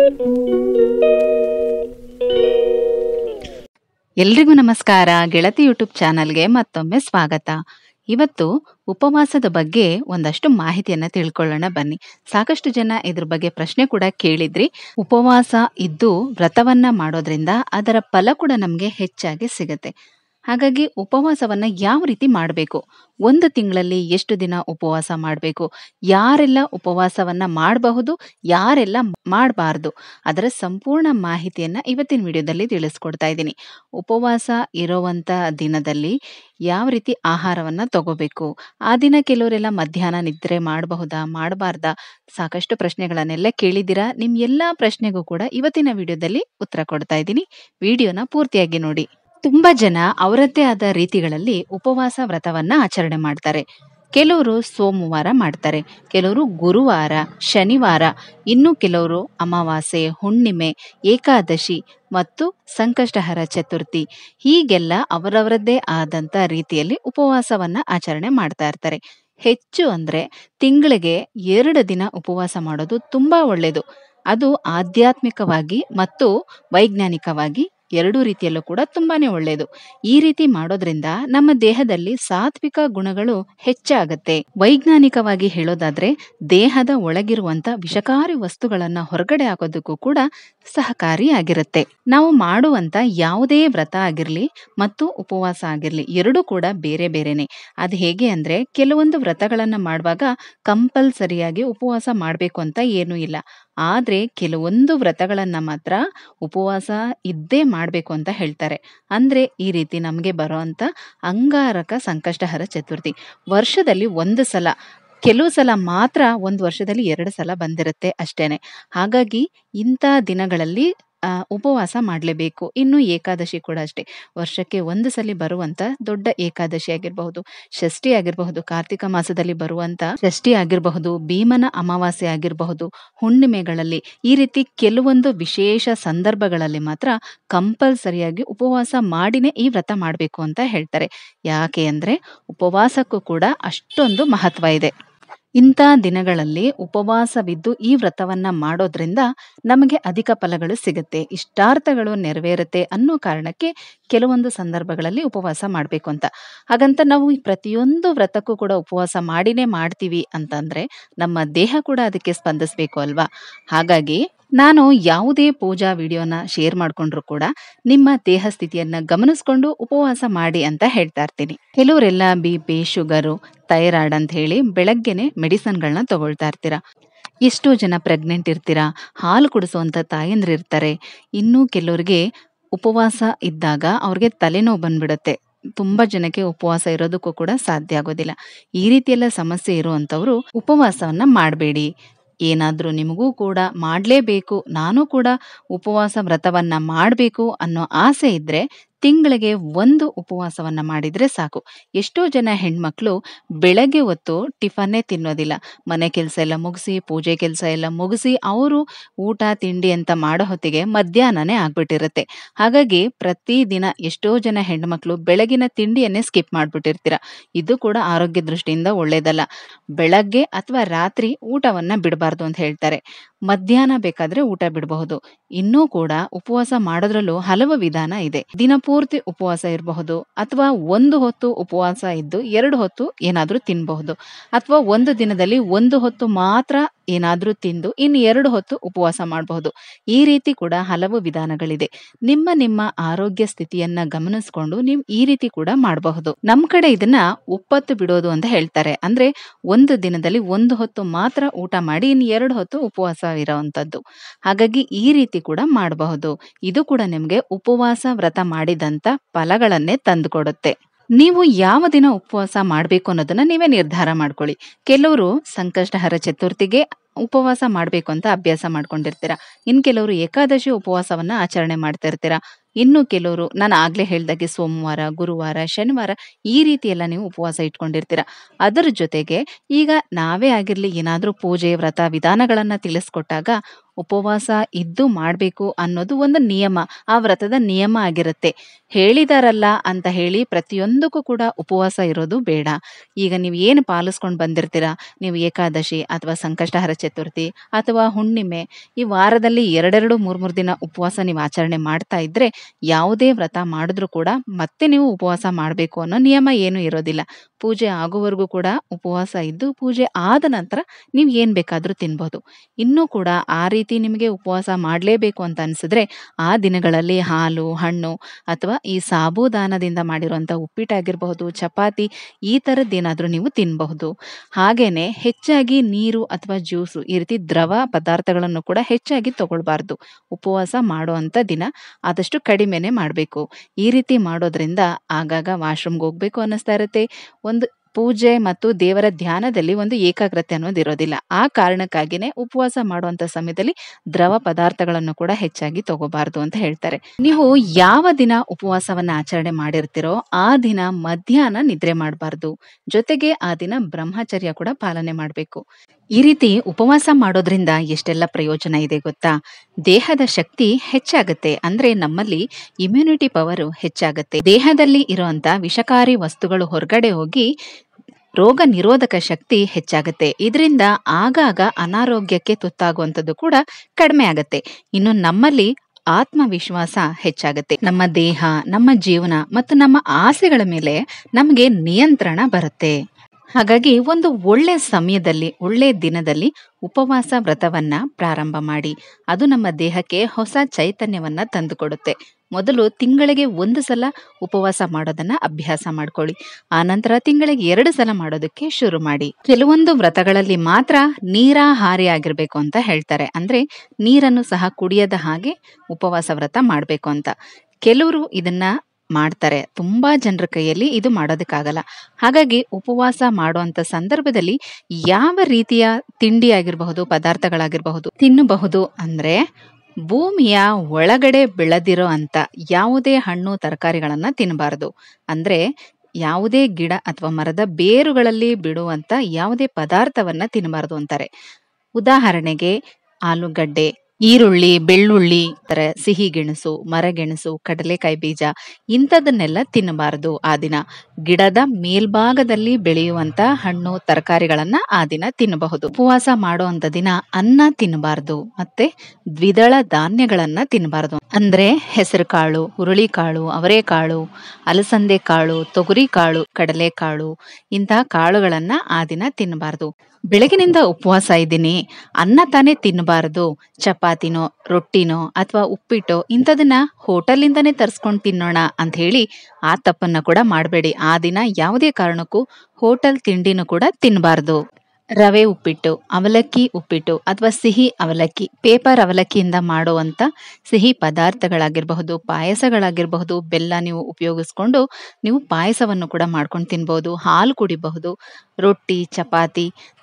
ಎಲ್ರಿಗೂ ನಮಸ್ಕಾರ. ಗೆಳತಿ ಯೂಟ್ಯೂಬ್ ಚಾನಲ್ಗೆ ಮತ್ತೊಮ್ಮೆ ಸ್ವಾಗತ. ಇವತ್ತು ಉಪವಾಸದ ಬಗ್ಗೆ ಒಂದಷ್ಟು ಮಾಹಿತಿಯನ್ನ ತಿಳ್ಕೊಳ್ಳೋಣ ಬನ್ನಿ. ಸಾಕಷ್ಟು ಜನ ಇದ್ರ ಬಗ್ಗೆ ಪ್ರಶ್ನೆ ಕೂಡ ಕೇಳಿದ್ರಿ. ಉಪವಾಸ ಇದ್ದು ವ್ರತವನ್ನ ಮಾಡೋದ್ರಿಂದ ಅದರ ಫಲ ಕೂಡ ನಮಗೆ ಹೆಚ್ಚಾಗಿ ಸಿಗತ್ತೆ. ಹಾಗಾಗಿ ಉಪವಾಸವನ್ನ ಯಾವ ರೀತಿ ಮಾಡಬೇಕು, ಒಂದು ತಿಂಗಳಲ್ಲಿ ಎಷ್ಟು ದಿನ ಉಪವಾಸ ಮಾಡಬೇಕು, ಯಾರೆಲ್ಲ ಉಪವಾಸವನ್ನ ಮಾಡಬಹುದು, ಯಾರೆಲ್ಲ ಮಾಡಬಾರ್ದು, ಅದರ ಸಂಪೂರ್ಣ ಮಾಹಿತಿಯನ್ನ ಇವತ್ತಿನ ವಿಡಿಯೋದಲ್ಲಿ ತಿಳಿಸ್ಕೊಡ್ತಾ ಇದ್ದೀನಿ. ಉಪವಾಸ ಇರುವಂತ ದಿನದಲ್ಲಿ ಯಾವ ರೀತಿ ಆಹಾರವನ್ನ ತಗೋಬೇಕು, ಆ ದಿನ ಕೆಲವರೆಲ್ಲ ಮಧ್ಯಾಹ್ನ ನಿದ್ರೆ ಮಾಡಬಹುದಾ ಮಾಡಬಾರ್ದಾ, ಸಾಕಷ್ಟು ಪ್ರಶ್ನೆಗಳನ್ನೆಲ್ಲ ಕೇಳಿದ್ದೀರಾ. ನಿಮ್ ಎಲ್ಲಾ ಪ್ರಶ್ನೆಗೂ ಕೂಡ ಇವತ್ತಿನ ವಿಡಿಯೋದಲ್ಲಿ ಉತ್ತರ ಕೊಡ್ತಾ ಇದ್ದೀನಿ. ವಿಡಿಯೋನ ಪೂರ್ತಿಯಾಗಿ ನೋಡಿ. ತುಂಬಾ ಜನ ಅವರದ್ದೇ ಆದ ರೀತಿಗಳಲ್ಲಿ ಉಪವಾಸ ವ್ರತವನ್ನ ಆಚರಣೆ ಮಾಡ್ತಾರೆ. ಕೆಲವರು ಸೋಮವಾರ ಮಾಡ್ತಾರೆ, ಕೆಲವರು ಗುರುವಾರ, ಶನಿವಾರ, ಇನ್ನು ಕೆಲವರು ಅಮಾವಾಸ್ಯೆ, ಹುಣ್ಣಿಮೆ, ಏಕಾದಶಿ ಮತ್ತು ಸಂಕಷ್ಟಹರ ಚತುರ್ಥಿ, ಹೀಗೆಲ್ಲ ಅವರವರದ್ದೇ ಆದಂತ ರೀತಿಯಲ್ಲಿ ಉಪವಾಸವನ್ನ ಆಚರಣೆ ಮಾಡ್ತಾ ಇರ್ತಾರೆ. ಹೆಚ್ಚು ಅಂದ್ರೆ ತಿಂಗಳಿಗೆ 2 ದಿನ ಉಪವಾಸ ಮಾಡೋದು ತುಂಬಾ ಒಳ್ಳೆಯದು. ಅದು ಆಧ್ಯಾತ್ಮಿಕವಾಗಿ ಮತ್ತು ವೈಜ್ಞಾನಿಕವಾಗಿ ಎರಡೂ ರೀತಿಯಲ್ಲೂ ಕೂಡ ತುಂಬಾನೇ ಒಳ್ಳೆಯದು. ಈ ರೀತಿ ಮಾಡೋದ್ರಿಂದ ನಮ್ಮ ದೇಹದಲ್ಲಿ ಸಾತ್ವಿಕ ಗುಣಗಳು ಹೆಚ್ಚಾಗತ್ತೆ. ವೈಜ್ಞಾನಿಕವಾಗಿ ಹೇಳೋದಾದ್ರೆ ದೇಹದ ಒಳಗಿರುವಂತ ವಿಷಕಾರಿ ವಸ್ತುಗಳನ್ನ ಹೊರಗಡೆ ಹಾಕೋದಕ್ಕೂ ಕೂಡ ಸಹಕಾರಿಯಾಗಿರುತ್ತೆ. ನಾವು ಮಾಡುವಂತ ಯಾವುದೇ ವ್ರತ ಆಗಿರ್ಲಿ ಮತ್ತು ಉಪವಾಸ ಆಗಿರ್ಲಿ, ಎರಡೂ ಕೂಡ ಬೇರೆ ಬೇರೆನೆ. ಅದು ಹೇಗೆ ಅಂದ್ರೆ, ಕೆಲವೊಂದು ವ್ರತಗಳನ್ನ ಮಾಡುವಾಗ ಕಂಪಲ್ಸರಿಯಾಗಿ ಉಪವಾಸ ಮಾಡ್ಬೇಕು ಅಂತ ಏನೂ ಇಲ್ಲ. ಆದ್ರೆ ಕೆಲವೊಂದು ವ್ರತಗಳನ್ನ ಮಾತ್ರ ಉಪವಾಸ ಇದ್ದೇ ಮಾಡ್ಬೇಕು ಅಂತ ಹೇಳ್ತಾರೆ. ಅಂದ್ರೆ ಈ ರೀತಿ ನಮ್ಗೆ ಬರೋಂತ ಅಂಗಾರಕ ಸಂಕಷ್ಟಹರ ಚತುರ್ಥಿ ವರ್ಷದಲ್ಲಿ 1 ಸಲ, ಕೆಲವು ಸಲ ಮಾತ್ರ 1 ವರ್ಷದಲ್ಲಿ 2 ಸಲ ಬಂದಿರುತ್ತೆ ಅಷ್ಟೇನೆ. ಹಾಗಾಗಿ ಇಂಥ ದಿನಗಳಲ್ಲಿ ಉಪವಾಸ ಮಾಡಲೇಬೇಕು. ಇನ್ನು ಏಕಾದಶಿ ಕೂಡ ಅಷ್ಟೇ, ವರ್ಷಕ್ಕೆ 1 ಸಲ ಬರುವಂತ ದೊಡ್ಡ ಏಕಾದಶಿ ಆಗಿರಬಹುದು, ಷಷ್ಠಿ ಆಗಿರಬಹುದು, ಕಾರ್ತಿಕ ಮಾಸದಲ್ಲಿ ಬರುವಂತ ಷಷ್ಠಿ ಆಗಿರಬಹುದು, ಭೀಮನ ಅಮಾವಾಸ್ಯೆ ಆಗಿರಬಹುದು, ಹುಣ್ಣಿಮೆಗಳಲ್ಲಿ, ಈ ರೀತಿ ಕೆಲವೊಂದು ವಿಶೇಷ ಸಂದರ್ಭಗಳಲ್ಲಿ ಮಾತ್ರ ಕಂಪಲ್ಸರಿಯಾಗಿ ಉಪವಾಸ ಮಾಡಿನೇ ಈ ವ್ರತ ಮಾಡಬೇಕು ಅಂತ ಹೇಳ್ತಾರೆ. ಯಾಕೆ ಅಂದ್ರೆ ಉಪವಾಸಕ್ಕೂ ಕೂಡ ಅಷ್ಟೊಂದು ಮಹತ್ವ ಇದೆ. ಇಂಥ ದಿನಗಳಲ್ಲಿ ಉಪವಾಸವಿದ್ದು ಈ ವ್ರತವನ್ನ ಮಾಡೋದ್ರಿಂದ ನಮಗೆ ಅಧಿಕ ಫಲಗಳು ಸಿಗುತ್ತೆ, ಇಷ್ಟಾರ್ಥಗಳು ನೆರವೇರುತ್ತೆ ಅನ್ನೋ ಕಾರಣಕ್ಕೆ ಕೆಲವೊಂದು ಸಂದರ್ಭಗಳಲ್ಲಿ ಉಪವಾಸ ಮಾಡಬೇಕು ಅಂತ. ಹಾಗಂತ ನಾವು ಈ ಪ್ರತಿಯೊಂದು ವ್ರತಕ್ಕೂ ಕೂಡ ಉಪವಾಸ ಮಾಡಿನೇ ಮಾಡ್ತೀವಿ ಅಂತಂದ್ರೆ ನಮ್ಮ ದೇಹ ಕೂಡ ಅದಕ್ಕೆ ಸ್ಪಂದಿಸ್ಬೇಕು ಅಲ್ವಾ. ಹಾಗಾಗಿ ನಾನು ಯಾವುದೇ ಪೂಜಾ ವಿಡಿಯೋನ ಶೇರ್ ಮಾಡ್ಕೊಂಡ್ರು ಕೂಡ ನಿಮ್ಮ ದೇಹ ಸ್ಥಿತಿಯನ್ನ ಗಮನಿಸ್ಕೊಂಡು ಉಪವಾಸ ಮಾಡಿ ಅಂತ ಹೇಳ್ತಾ ಇರ್ತೀನಿ. ಕೆಲವರೆಲ್ಲ BP, ಶುಗರು, ಥೈರಾಯ್ಡ್ ಅಂತ ಹೇಳಿ ಬೆಳಗ್ಗೆನೆ ಮೆಡಿಸನ್ಗಳನ್ನ ತಗೊಳ್ತಾ ಇರ್ತೀರಾ. ಎಷ್ಟೋ ಜನ ಪ್ರೆಗ್ನೆಂಟ್ ಇರ್ತೀರಾ, ಹಾಲು ಕುಡಿಸುವಂತ ತಾಯಂದ್ರು ಇರ್ತಾರೆ. ಇನ್ನು ಕೆಲವರಿಗೆ ಉಪವಾಸ ಇದ್ದಾಗ ಅವ್ರಿಗೆ ತಲೆನೋವು ಬಂದ್ಬಿಡುತ್ತೆ. ತುಂಬಾ ಜನಕ್ಕೆ ಉಪವಾಸ ಇರೋದಕ್ಕೂ ಕೂಡ ಸಾಧ್ಯ ಆಗೋದಿಲ್ಲ. ಈ ರೀತಿಯೆಲ್ಲ ಸಮಸ್ಯೆ ಇರುವಂತವ್ರು ಉಪವಾಸವನ್ನ ಮಾಡಬೇಡಿ. ಏನಾದ್ರೂ ನಿಮಗೂ ಕೂಡ ಮಾಡ್ಲೇಬೇಕು, ನಾನು ಕೂಡ ಉಪವಾಸ ವ್ರತವನ್ನ ಮಾಡಬೇಕು ಅನ್ನೋ ಆಸೆ ಇದ್ರೆ ತಿಂಗಳಿಗೆ 1 ಉಪವಾಸವನ್ನ ಮಾಡಿದ್ರೆ ಸಾಕು. ಎಷ್ಟೋ ಜನ ಹೆಣ್ಮಕ್ಳು ಬೆಳಗ್ಗೆ ಹೊತ್ತು ಟಿಫನ್ನೇ ತಿನ್ನೋದಿಲ್ಲ. ಮನೆ ಕೆಲಸ ಎಲ್ಲ ಮುಗಿಸಿ, ಪೂಜೆ ಕೆಲಸ ಎಲ್ಲ ಮುಗಿಸಿ ಅವರು ಊಟ ತಿಂಡಿ ಅಂತ ಮಾಡೋ ಹೊತ್ತಿಗೆ ಮಧ್ಯಾಹ್ನನೇ ಆಗ್ಬಿಟ್ಟಿರುತ್ತೆ. ಹಾಗಾಗಿ ಪ್ರತಿದಿನ ಎಷ್ಟೋ ಜನ ಹೆಣ್ಮಕ್ಳು ಬೆಳಗಿನ ತಿಂಡಿಯನ್ನೇ ಸ್ಕಿಪ್ ಮಾಡ್ಬಿಟ್ಟಿರ್ತೀರ. ಇದು ಕೂಡ ಆರೋಗ್ಯ ದೃಷ್ಟಿಯಿಂದ ಒಳ್ಳೇದಲ್ಲ. ಬೆಳಗ್ಗೆ ಅಥವಾ ರಾತ್ರಿ ಊಟವನ್ನ ಬಿಡಬಾರ್ದು ಅಂತ ಹೇಳ್ತಾರೆ. ಮಧ್ಯಾಹ್ನ ಬೇಕಾದ್ರೆ ಊಟ ಬಿಡಬಹುದು. ಇನ್ನೂ ಕೂಡ ಉಪವಾಸ ಮಾಡೋದ್ರಲ್ಲೂ ಹಲವು ವಿಧಾನ ಇದೆ. ದಿನಪೂರ್ತಿ ಉಪವಾಸ ಇರಬಹುದು, ಅಥವಾ 1 ಹೊತ್ತು ಉಪವಾಸ ಇದ್ದು 2 ಹೊತ್ತು ಏನಾದ್ರೂ ತಿನ್ಬಹುದು, ಅಥವಾ ಒಂದು ದಿನದಲ್ಲಿ 1 ಹೊತ್ತು ಮಾತ್ರ ಏನಾದ್ರೂ ತಿಂದು ಇನ್ನು 2 ಹೊತ್ತು ಉಪವಾಸ ಮಾಡಬಹುದು. ಈ ರೀತಿ ಕೂಡ ಹಲವು ವಿಧಾನಗಳಿದೆ. ನಿಮ್ಮ ಆರೋಗ್ಯ ಸ್ಥಿತಿಯನ್ನ ಗಮನಿಸ್ಕೊಂಡು ನೀವು ಈ ರೀತಿ ಕೂಡ ಮಾಡಬಹುದು. ನಮ್ ಕಡೆ ಇದನ್ನ ಉಪ್ಪತ್ತು ಬಿಡೋದು ಅಂತ ಹೇಳ್ತಾರೆ. ಅಂದ್ರೆ ಒಂದು ದಿನದಲ್ಲಿ 1 ಹೊತ್ತು ಮಾತ್ರ ಊಟ ಮಾಡಿ ಇನ್ನು 2 ಹೊತ್ತು ಉಪವಾಸ ಇರೋವಂಥದ್ದು. ಹಾಗಾಗಿ ಈ ರೀತಿ ಕೂಡ ಮಾಡಬಹುದು. ಇದು ಕೂಡ ನಿಮ್ಗೆ ಉಪವಾಸ ವ್ರತ ಮಾಡಿದಂತ ಫಲಗಳನ್ನೇ ತಂದುಕೊಡುತ್ತೆ. ನೀವು ಯಾವ ದಿನ ಉಪವಾಸ ಮಾಡಬೇಕು ಅನ್ನೋದನ್ನ ನೀವೇ ನಿರ್ಧಾರ ಮಾಡ್ಕೊಳ್ಳಿ. ಕೆಲವರು ಸಂಕಷ್ಟಹರ ಚತುರ್ಥಿಗೆ ಉಪವಾಸ ಮಾಡಬೇಕು ಅಂತ ಅಭ್ಯಾಸ ಮಾಡ್ಕೊಂಡಿರ್ತೀರಾ. ಇನ್ ಕೆಲವರು ಏಕಾದಶಿ ಉಪವಾಸವನ್ನ ಆಚರಣೆ ಮಾಡ್ತಾ ಇರ್ತೀರಾ. ಇನ್ನು ಕೆಲವರು ನಾನು ಆಗ್ಲೇ ಹೇಳ್ದಾಗೆ ಸೋಮವಾರ, ಗುರುವಾರ, ಶನಿವಾರ ಈ ರೀತಿ ಎಲ್ಲ ನೀವು ಉಪವಾಸ ಇಟ್ಕೊಂಡಿರ್ತೀರಾ. ಅದರ ಜೊತೆಗೆ ಈಗ ನಾವೇ ಆಗಿರ್ಲಿ ಏನಾದ್ರೂ ಪೂಜೆ ವ್ರತ ವಿಧಾನಗಳನ್ನ ತಿಳಿಸ್ಕೊಟ್ಟಾಗ ಉಪವಾಸ ಇದ್ದು ಮಾಡಬೇಕು ಅನ್ನೋದು ಒಂದು ನಿಯಮ, ಆ ವ್ರತದ ನಿಯಮ ಆಗಿರುತ್ತೆ. ಹೇಳಿದಾರಲ್ಲ ಅಂತ ಹೇಳಿ ಪ್ರತಿಯೊಂದಕ್ಕೂ ಕೂಡ ಉಪವಾಸ ಇರೋದು ಬೇಡ. ಈಗ ನೀವು ಏನು ಪಾಲಿಸ್ಕೊಂಡು ಬಂದಿರ್ತೀರಾ, ನೀವು ಏಕಾದಶಿ ಅಥವಾ ಸಂಕಷ್ಟಹರ ಚತುರ್ಥಿ ಅಥವಾ ಹುಣ್ಣಿಮೆ, ಈ ವಾರದಲ್ಲಿ 2 3 ದಿನ ಉಪವಾಸ ನೀವು ಆಚರಣೆ ಮಾಡ್ತಾ ಇದ್ರೆ ಯಾವುದೇ ವ್ರತ ಮಾಡಿದ್ರೂ ಕೂಡ ಮತ್ತೆ ನೀವು ಉಪವಾಸ ಮಾಡಬೇಕು ಅನ್ನೋ ನಿಯಮ ಏನು ಇರೋದಿಲ್ಲ. ಪೂಜೆ ಆಗುವವರೆಗೂ ಕೂಡ ಉಪವಾಸ ಇದ್ದು ಪೂಜೆ ಆದ ನಂತರ ನೀವು ಏನ್ ಬೇಕಾದ್ರೂ ತಿನ್ಬಹುದು. ಇನ್ನೂ ಕೂಡ ಆ ರೀತಿ ನಿಮಗೆ ಉಪವಾಸ ಮಾಡಲೇಬೇಕು ಅಂತ ಅನ್ಸಿದ್ರೆ ಆ ದಿನಗಳಲ್ಲಿ ಹಾಲು, ಹಣ್ಣು ಅಥವಾ ಈ ಸಾಬೂದಾನದಿಂದ ಮಾಡಿರುವಂತ ಉಪ್ಪಿಟ್ಟಾಗಿರಬಹುದು, ಚಪಾತಿ, ಈ ತರದ್ದೇನಾದ್ರೂ ನೀವು ತಿನ್ಬಹುದು. ಹಾಗೇನೆ ಹೆಚ್ಚಾಗಿ ನೀರು ಅಥವಾ ಜ್ಯೂಸು ಈ ರೀತಿ ದ್ರವ ಪದಾರ್ಥಗಳನ್ನು ಕೂಡ ಹೆಚ್ಚಾಗಿ ತಗೊಳ್ಬಾರ್ದು. ಉಪವಾಸ ಮಾಡುವಂತ ದಿನ ಆದಷ್ಟು ಕಡಿಮೆನೆ ಮಾಡಬೇಕು. ಈ ರೀತಿ ಮಾಡೋದ್ರಿಂದ ಆಗಾಗ ವಾಶ್ರೂಮ್ಗೆ ಹೋಗ್ಬೇಕು ಅನ್ನಿಸ್ತಾ ಇರುತ್ತೆ. ಒಂದು ಪೂಜೆ ಮತ್ತು ದೇವರ ಧ್ಯಾನದಲ್ಲಿ ಒಂದು ಏಕಾಗ್ರತೆ ಅನ್ನೋದು ಇರೋದಿಲ್ಲ. ಆ ಕಾರಣಕ್ಕಾಗಿನೇ ಉಪವಾಸ ಮಾಡುವಂತ ಸಮಯದಲ್ಲಿ ದ್ರವ ಪದಾರ್ಥಗಳನ್ನು ಕೂಡ ಹೆಚ್ಚಾಗಿ ತಗೋಬಾರ್ದು ಅಂತ ಹೇಳ್ತಾರೆ. ನೀವು ಯಾವ ದಿನ ಉಪವಾಸವನ್ನ ಆಚರಣೆ ಮಾಡಿರ್ತೀರೋ ಆ ದಿನ ಮಧ್ಯಾಹ್ನ ನಿದ್ರೆ ಮಾಡಬಾರ್ದು. ಜೊತೆಗೆ ಆ ದಿನ ಬ್ರಹ್ಮಚರ್ಯ ಕೂಡ ಪಾಲನೆ ಮಾಡಬೇಕು. ಈ ರೀತಿ ಉಪವಾಸ ಮಾಡೋದ್ರಿಂದ ಎಷ್ಟೆಲ್ಲ ಪ್ರಯೋಜನ ಇದೆ ಗೊತ್ತಾ? ದೇಹದ ಶಕ್ತಿ ಹೆಚ್ಚಾಗತ್ತೆ, ಅಂದ್ರೆ ನಮ್ಮಲ್ಲಿ ಇಮ್ಯುನಿಟಿ ಪವರ್ ಹೆಚ್ಚಾಗತ್ತೆ. ದೇಹದಲ್ಲಿ ಇರುವಂತ ವಿಷಕಾರಿ ವಸ್ತುಗಳು ಹೊರಗಡೆ ಹೋಗಿ ರೋಗ ನಿರೋಧಕ ಶಕ್ತಿ ಹೆಚ್ಚಾಗತ್ತೆ. ಇದರಿಂದ ಆಗಾಗ ಅನಾರೋಗ್ಯಕ್ಕೆ ತುತ್ತಾಗುವಂಥದ್ದು ಕೂಡ ಕಡಿಮೆ ಆಗತ್ತೆ. ಇನ್ನು ನಮ್ಮಲ್ಲಿ ಆತ್ಮವಿಶ್ವಾಸ ಹೆಚ್ಚಾಗತ್ತೆ. ನಮ್ಮ ದೇಹ, ನಮ್ಮ ಜೀವನ ಮತ್ತು ನಮ್ಮ ಆಸೆಗಳ ಮೇಲೆ ನಮಗೆ ನಿಯಂತ್ರಣ ಬರುತ್ತೆ. ಹಾಗಾಗಿ ಒಂದು ಒಳ್ಳೆ ಸಮಯದಲ್ಲಿ, ಒಳ್ಳೆ ದಿನದಲ್ಲಿ ಉಪವಾಸ ವ್ರತವನ್ನ ಪ್ರಾರಂಭ ಮಾಡಿ. ಅದು ನಮ್ಮ ದೇಹಕ್ಕೆ ಹೊಸ ಚೈತನ್ಯವನ್ನ ತಂದುಕೊಡುತ್ತೆ. ಮೊದಲು ತಿಂಗಳಿಗೆ 1 ಸಲ ಉಪವಾಸ ಮಾಡೋದನ್ನ ಅಭ್ಯಾಸ ಮಾಡ್ಕೊಳ್ಳಿ. ಆನಂತರ ತಿಂಗಳಿಗೆ 2 ಸಲ ಮಾಡೋದಕ್ಕೆ ಶುರು ಮಾಡಿ. ಕೆಲವೊಂದು ವ್ರತಗಳಲ್ಲಿ ಮಾತ್ರ ನೀರಾಹಾರಿ ಆಗಿರ್ಬೇಕು ಅಂತ ಹೇಳ್ತಾರೆ. ಅಂದ್ರೆ ನೀರನ್ನು ಸಹ ಕುಡಿಯದ ಹಾಗೆ ಉಪವಾಸ ವ್ರತ ಮಾಡ್ಬೇಕು ಅಂತ. ಕೆಲವರು ಇದನ್ನ ಮಾಡ್ತಾರೆ. ತುಂಬಾ ಜನರ ಕೈಯಲ್ಲಿ ಇದು ಮಾಡೋದಕ್ಕಾಗಲ್ಲ. ಹಾಗಾಗಿ ಉಪವಾಸ ಮಾಡುವಂತ ಸಂದರ್ಭದಲ್ಲಿ ಯಾವ ರೀತಿಯ ತಿಂಡಿ ಆಗಿರಬಹುದು, ಪದಾರ್ಥಗಳಾಗಿರಬಹುದು ತಿನ್ನಬಹುದು ಅಂದ್ರೆ ಭೂಮಿಯ ಒಳಗಡೆ ಬೆಳೆದಿರೋ ಅಂತ ಯಾವುದೇ ಹಣ್ಣು ತರಕಾರಿಗಳನ್ನ ತಿನ್ನಬಾರದು. ಅಂದ್ರೆ ಯಾವುದೇ ಗಿಡ ಅಥವಾ ಮರದ ಬೇರುಗಳಲ್ಲಿ ಬಿಡುವಂತ ಯಾವುದೇ ಪದಾರ್ಥವನ್ನ ತಿನ್ನಬಾರದು ಅಂತಾರೆ. ಉದಾಹರಣೆಗೆ ಆಲೂಗಡ್ಡೆ, ಈರುಳ್ಳಿ, ಬೆಳ್ಳುಳ್ಳಿ, ಸಿಹಿ ಗೆಣಸು, ಮರಗೆಣಸು, ಕಡಲೆಕಾಯಿ ಬೀಜ ಇಂಥದನ್ನೆಲ್ಲ ತಿನ್ನಬಾರದು ಆ ದಿನ. ಗಿಡದ ಮೇಲ್ಭಾಗದಲ್ಲಿ ಬೆಳೆಯುವಂತ ಹಣ್ಣು ತರಕಾರಿಗಳನ್ನ ಆ ದಿನ ತಿನ್ನಬಹುದು. ಉಪವಾಸ ಮಾಡುವಂತ ದಿನ ಅನ್ನ ತಿನ್ನಬಾರದು, ಮತ್ತೆ ದ್ವಿದಳ ಧಾನ್ಯಗಳನ್ನ ತಿನ್ನಬಾರದು. ಅಂದ್ರೆ ಹೆಸರು ಕಾಳು, ಹುರುಳಿಕಾಳು, ಅವರೆಕಾಳು, ಅಲಸಂದೆ ಕಾಳು, ತೊಗರಿ ಕಾಳು, ಕಡಲೆಕಾಳು ಇಂತಹ ಕಾಳುಗಳನ್ನ ಆ ದಿನ ತಿನ್ನಬಾರದು. ಬೆಳಗಿನಿಂದ ಉಪವಾಸ ಇದ್ದೀನಿ, ಅನ್ನ ತಾನೇ ತಿನ್ನಬಾರದು, ಚಪಾತಿನೋ ರೊಟ್ಟಿನೋ ಅಥವಾ ಉಪ್ಪಿಟ್ಟೋ ಇಂಥದನ್ನ ಹೋಟೆಲಿಂದಾನೇ ತರಿಸ್ಕೊಂಡು ತಿನ್ನೋಣ ಅಂತ ಹೇಳಿ ಆ ತಪ್ಪನ್ನ ಕೂಡ ಮಾಡಬೇಡಿ. ಆ ದಿನ ಯಾವುದೇ ಕಾರಣಕ್ಕೂ ಹೋಟೆಲ್ ತಿಂಡಿನೂ ಕೂಡ ತಿನ್ನಬಾರದು. ರವೆ ಉಪ್ಪಿಟ್ಟು, ಅವಲಕ್ಕಿ ಉಪ್ಪಿಟ್ಟು ಅಥವಾ ಸಿಹಿ ಅವಲಕ್ಕಿ, ಪೇಪರ್ ಅವಲಕ್ಕಿಯಿಂದ ಮಾಡುವಂತ ಸಿಹಿ ಪದಾರ್ಥಗಳಾಗಿರಬಹುದು, ಪಾಯಸಗಳಾಗಿರಬಹುದು, ಬೆಲ್ಲ ನೀವು ಉಪಯೋಗಿಸ್ಕೊಂಡು ನೀವು ಪಾಯಸವನ್ನು ಕೂಡ ಮಾಡ್ಕೊಂಡು ತಿನ್ಬಹುದು. ಹಾಲು ಕುಡಿಬಹುದು. ರೊಟ್ಟಿ, ಚಪಾತಿ,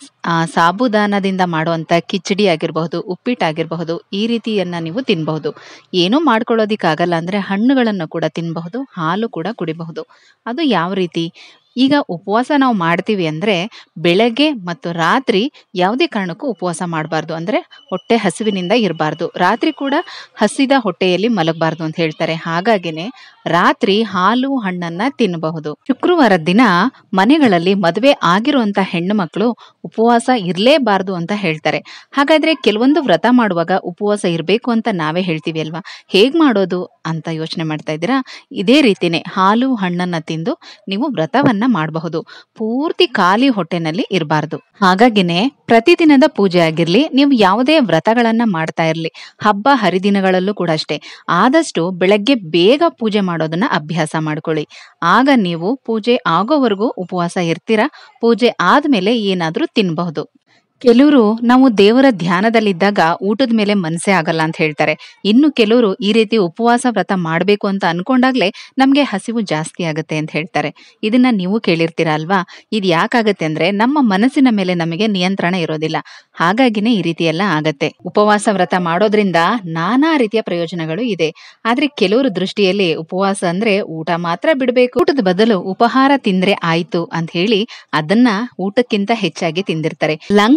ಸಾಬುದಾನದಿಂದ ಮಾಡುವಂತ ಕಿಚಡಿ ಆಗಿರಬಹುದು, ಉಪ್ಪಿಟ್ಟಾಗಿರಬಹುದು, ಈ ರೀತಿಯನ್ನ ನೀವು ತಿನ್ಬಹುದು. ಏನೂ ಮಾಡ್ಕೊಳ್ಳೋದಿಕ್ಕಾಗಲ್ಲ ಅಂದ್ರೆ ಹಣ್ಣುಗಳನ್ನು ಕೂಡ ತಿನ್ನಬಹುದು, ಹಾಲು ಕೂಡ ಕುಡಿಬಹುದು. ಅದು ಯಾವ ರೀತಿ? ಈಗ ಉಪವಾಸ ನಾವು ಮಾಡ್ತೀವಿ ಅಂದ್ರೆ ಬೆಳಗ್ಗೆ ಮತ್ತು ರಾತ್ರಿ ಯಾವುದೇ ಕಾರಣಕ್ಕೂ ಉಪವಾಸ ಮಾಡಬಾರ್ದು. ಅಂದ್ರೆ ಹೊಟ್ಟೆ ಹಸಿವಿನಿಂದ ಇರಬಾರ್ದು. ರಾತ್ರಿ ಕೂಡ ಹಸಿದ ಹೊಟ್ಟೆಯಲ್ಲಿ ಮಲಗಬಾರ್ದು ಅಂತ ಹೇಳ್ತಾರೆ. ಹಾಗಾಗಿನೇ ರಾತ್ರಿ ಹಾಲು, ಹಣ್ಣನ್ನ ತಿನ್ನಬಹುದು. ಶುಕ್ರವಾರದ ದಿನ ಮನೆಗಳಲ್ಲಿ ಮದುವೆ ಆಗಿರುವಂತ ಹೆಣ್ಣು ಮಕ್ಕಳು ಉಪವಾಸ ಇರಲೇಬಾರ್ದು ಅಂತ ಹೇಳ್ತಾರೆ. ಹಾಗಾದ್ರೆ ಕೆಲವೊಂದು ವ್ರತ ಮಾಡುವಾಗ ಉಪವಾಸ ಇರಬೇಕು ಅಂತ ನಾವೇ ಹೇಳ್ತೀವಿ ಅಲ್ವಾ? ಹೇಗ್ ಮಾಡೋದು ಅಂತ ಯೋಚನೆ ಮಾಡ್ತಾ ಇದ್ದೀರಾ? ಇದೇ ರೀತಿನೇ ಹಾಲು, ಹಣ್ಣನ್ನ ತಿಂದು ನೀವು ವ್ರತವನ್ನ ಮಾಡಬಹುದು. ಪೂರ್ತಿ ಖಾಲಿ ಹೊಟ್ಟೆನಲ್ಲಿ ಇರಬಾರ್ದು. ಹಾಗಾಗಿನೇ ಪ್ರತಿದಿನದ ಪೂಜೆ ಆಗಿರ್ಲಿ, ನೀವು ಯಾವುದೇ ವ್ರತಗಳನ್ನ ಮಾಡ್ತಾ ಇರ್ಲಿ, ಹಬ್ಬ ಹರಿದಿನಗಳಲ್ಲೂ ಕೂಡ ಅಷ್ಟೇ, ಆದಷ್ಟು ಬೆಳಗ್ಗೆ ಬೇಗ ಪೂಜೆ ಮಾಡೋದನ್ನ ಅಭ್ಯಾಸ ಮಾಡ್ಕೊಳ್ಳಿ. ಆಗ ನೀವು ಪೂಜೆ ಆಗೋವರೆಗೂ ಉಪವಾಸ ಇರ್ತೀರಾ. ಪೂಜೆ ಆದ್ಮೇಲೆ ಏನಾದ್ರೂ ತಿನ್ಬಹುದು. ಕೆಲವರು ನಾವು ದೇವರ ಧ್ಯಾನದಲ್ಲಿದ್ದಾಗ ಊಟದ ಮೇಲೆ ಮನಸ್ಸೇ ಆಗಲ್ಲ ಅಂತ ಹೇಳ್ತಾರೆ. ಇನ್ನು ಕೆಲವರು ಈ ರೀತಿ ಉಪವಾಸ ವ್ರತ ಮಾಡಬೇಕು ಅಂತ ಅನ್ಕೊಂಡಾಗ್ಲೇ ನಮ್ಗೆ ಹಸಿವು ಜಾಸ್ತಿ ಆಗುತ್ತೆ ಅಂತ ಹೇಳ್ತಾರೆ. ಇದನ್ನ ನೀವು ಕೇಳಿರ್ತೀರಾ ಅಲ್ವಾ? ಇದು ಯಾಕಾಗತ್ತೆ ಅಂದ್ರೆ ನಮ್ಮ ಮನಸ್ಸಿನ ಮೇಲೆ ನಮಗೆ ನಿಯಂತ್ರಣ ಇರೋದಿಲ್ಲ. ಹಾಗಾಗಿನೇ ಈ ರೀತಿ ಎಲ್ಲ ಆಗತ್ತೆ. ಉಪವಾಸ ವ್ರತ ಮಾಡೋದ್ರಿಂದ ನಾನಾ ರೀತಿಯ ಪ್ರಯೋಜನಗಳು ಇದೆ. ಆದ್ರೆ ಕೆಲವರು ದೃಷ್ಟಿಯಲ್ಲಿ ಉಪವಾಸ ಅಂದ್ರೆ ಊಟ ಮಾತ್ರ ಬಿಡ್ಬೇಕು, ಊಟದ ಬದಲು ಉಪಹಾರ ತಿಂದ್ರೆ ಆಯ್ತು ಅಂತ ಹೇಳಿ ಅದನ್ನ ಊಟಕ್ಕಿಂತ ಹೆಚ್ಚಾಗಿ ತಿಂದಿರ್ತಾರೆ. ಲಂಘ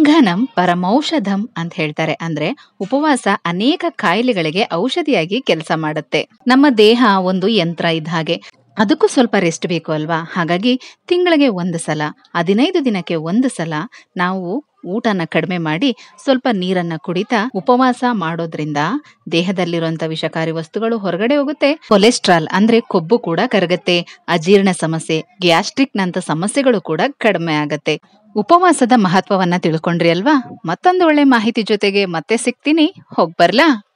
ನಿರ್ಘನಂ ಪರಮೌಷಧಂ ಅಂತ ಹೇಳ್ತಾರೆ. ಅಂದ್ರೆ ಉಪವಾಸ ಅನೇಕ ಕಾಯಿಲೆಗಳಿಗೆ ಔಷಧಿಯಾಗಿ ಕೆಲಸ ಮಾಡುತ್ತೆ. ನಮ್ಮ ದೇಹ ಒಂದು ಯಂತ್ರ ಇದ್ದ ಹಾಗೆ, ಅದಕ್ಕೂ ಸ್ವಲ್ಪ ರೆಸ್ಟ್ ಬೇಕು ಅಲ್ವಾ? ಹಾಗಾಗಿ ತಿಂಗಳಿಗೆ 1 ಸಲ, 15 ದಿನಕ್ಕೆ 1 ಸಲ ನಾವು ಊಟನ ಕಡಿಮೆ ಮಾಡಿ ಸ್ವಲ್ಪ ನೀರನ್ನ ಕುಡಿತಾ ಉಪವಾಸ ಮಾಡೋದ್ರಿಂದ ದೇಹದಲ್ಲಿರುವಂತ ವಿಷಕಾರಿ ವಸ್ತುಗಳು ಹೊರಗಡೆ ಹೋಗುತ್ತೆ. ಕೊಲೆಸ್ಟ್ರಾಲ್ ಅಂದ್ರೆ ಕೊಬ್ಬು ಕೂಡ ಕರಗತ್ತೆ. ಅಜೀರ್ಣ ಸಮಸ್ಯೆ, ಗ್ಯಾಸ್ಟ್ರಿಕ್ ನಂತ ಸಮಸ್ಯೆಗಳು ಕೂಡ ಕಡಿಮೆ ಆಗತ್ತೆ. ಉಪವಾಸದ ಮಹತ್ವವನ್ನ ತಿಳ್ಕೊಂಡ್ರಿ ಅಲ್ವಾ? ಮತ್ತೊಂದು ಒಳ್ಳೆ ಮಾಹಿತಿ ಜೊತೆಗೆ ಮತ್ತೆ ಸಿಗ್ತೀನಿ. ಹೋಗ್ಬರ್ಲಾ?